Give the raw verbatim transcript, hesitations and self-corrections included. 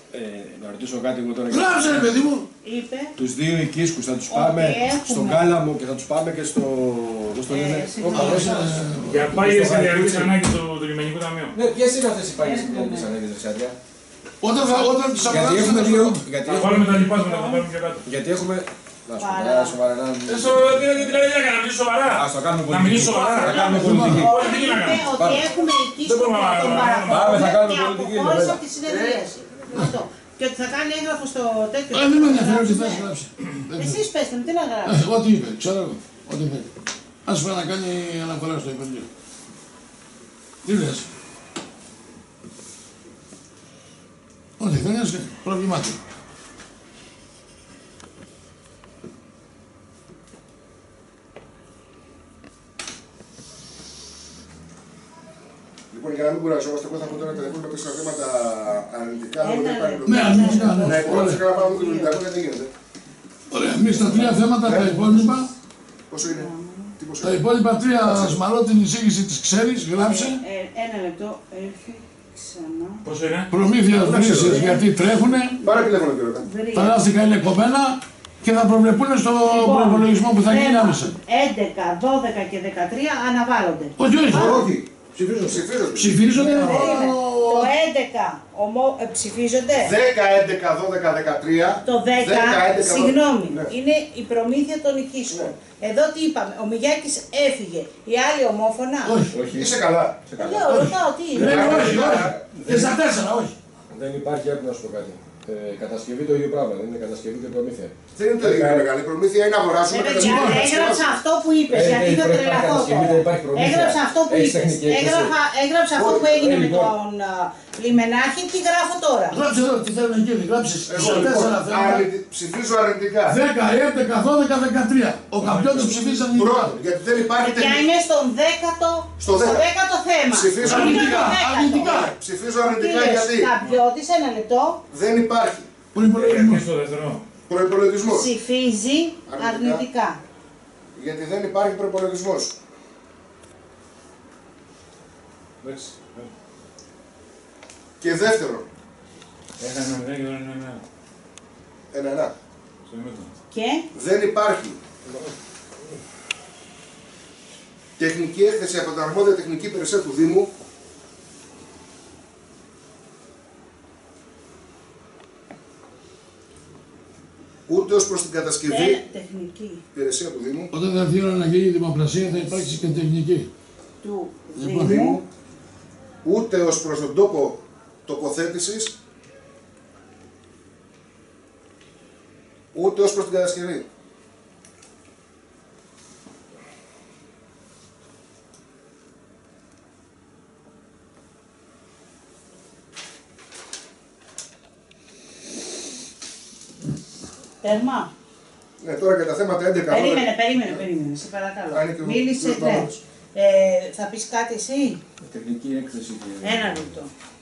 Ε, να ρωτήσω κάτι εγώ τώρα. Γράψε ρε παιδί μου! Είπε. Τους δύο οικίσκους θα τους πάμε στον Κάλαμο και θα τους πάμε και στο... πώς το λένε? Για πάγιες ενεργειακές ανάγκες του Λιμενικού Ταμείου. Ναι, ποιες είναι αυτές οι πάγιες ενεργειακές ανάγκες, Ρεσάντια? Όταν θα όταν τους Γιατί έχουμε δύο... Θα βάλουμε τα λοιπάσματα, θα πάρουμε και κάτω. Γιατί έχουμε... Να σου πω, σοβαρά να... Δηλαδή για να μιλήσω σοβαρά. Ας το κάνουμε Να πολιτική. μιλήσω σοβαρά. Θα κάνουμε πολιτική. Είπε ότι έχουμε οικίσκο των παραγωγών και αποχώρησε από τη συνεδρίαση. Αυτό. Και ότι θα κάνει έγγραφο στο τέτοιο. Ε, δεν με ενδιαφέρει τι θες γράψει. Εσείς πέστε μου, τι να γράψει. Ό,τι είπε, ξέρω εγώ. Ό,τι είπε. Ας πάει να κάνει αναφορά στο Υπουργείο. Τι λες. Ό,τι θέλεις, πρόβλημά του. Λοιπόν, για να μην κουραζόμαστε, εγώ θα πω τώρα τηλεφώνημα που στα θέματα αρνητικά. Ναι, αρνητικά, ναι. Ναι, πρώτα καλά πάμε με τον Ολυμπιακό, γιατί γίνεται. Ωραία, εμείς τα τρία θέματα, τα υπόλοιπα. Πόσο είναι, τι πόσο Τα είναι. υπόλοιπα τρία, Σμαρό, την εισήγηση της ξέρεις, γράψε. Ένα λεπτό, έρθει ξανά. Πόσο είναι? Προμήθεια βρύσης γιατί τρέχουνε. Πάρε τηλέφωνο κύριο. Τα λάστιχα είναι κομμένα και θα προβλεπούν στο προπολογισμό που θα γίνει άμεσα. έντεκα, δώδεκα και δεκατρία αναβάλλονται. Όχι, όχι. Όχι. Ψηφίζονται. Ψηφίζονται. Το έντεκα ομο... ε, ψηφίζονται. δέκα, έντεκα, δώδεκα, δεκατρία. Το δέκα, έντεκα, συγγνώμη, ναι. είναι η προμήθεια των οικίσκων. Εδώ τι είπαμε, ο Μιγιάκης έφυγε, οι άλλοι ομόφωνα. Όχι. Όχι. Είσαι καλά. Λέω, ρωτάω τι είναι. Δεν όχι, όχι. Και στα τέσσερα, όχι. Δεν υπάρχει, άκου να σου πω κάτι. Ε, κατασκευή το ίδιο πράγμα, δεν είναι κατασκευή και προμήθεια. Δεν είναι το ίδιο μεγάλη. Η προμήθεια είναι να αγοράσουμε. Ε, παιδιά, έγραψα αυτό που είπες, Ε, γιατί ε, θα πρέπει να τρελαθώ κατασκευή, τώρα. δεν υπάρχει προμήθεια. Έγραψα αυτό που Έχεις είπες. τεχνική έκθεση. Έγραφα, έγραψα αυτό που Όχι, έγινε ε, με λοιπόν. τον α, Λιμενάρχη, τι γράφω τώρα. Γράψε εδώ τι θέλουν εκείνοι, γράψεις Εγώ στα λοιπόν τέσσερα θέματα. αρνητι- ψηφίζω αρνητικά. δέκα, έντεκα, δώδεκα, δεκατρία. Ο Καπιώτης ψηφίζει αρνητικά. Πρώτον, γιατί δεν υπάρχει Παιδιά τεχνική. είναι στον δέκατο, Στο στο δέκατο. δέκατο θέμα. Ψηφίζω Είναι αρνητικά, το δέκατο. αρνητικά. Ψηφίζω Τι αρνητικά λες, γιατί Καπιώτης, ένα λεπτό, δεν υπάρχει Προϋπολογισμός. Στο δεύτερο. προπολογισμό. ψηφίζει Αρνητικά. αρνητικά. Γιατί δεν υπάρχει προπολογισμό. Εντάξει. Και δεύτερον, Έχανε ένα μηδέν και τώρα είναι ένα. ένα ένα. Στο ημίτο. Και Δεν υπάρχει τεχνική έκθεση από την αρμόδια τεχνική υπηρεσία του Δήμου ούτε ως προς την κατασκευή τε- τεχνική υπηρεσία του Δήμου Όταν θα έρθει η ώρα να γίνει η δημοπρασία θα υπάρξει και τεχνική. του Λοιπόν, Δήμου, ούτε ως προς τον τόπο τοποθέτησης ούτε ως προς την κατασκευή. τέρμα. Ναι, τώρα για τα θέματα έντεκα. Περίμενε, περίμενε, περίμενε, σε παρακαλώ. Α, είναι και ο Μίλησε, κύριος ναι. Παπάδος. Ε, θα πεις κάτι εσύ, Τεχνική έκθεση και... ένα λεπτό.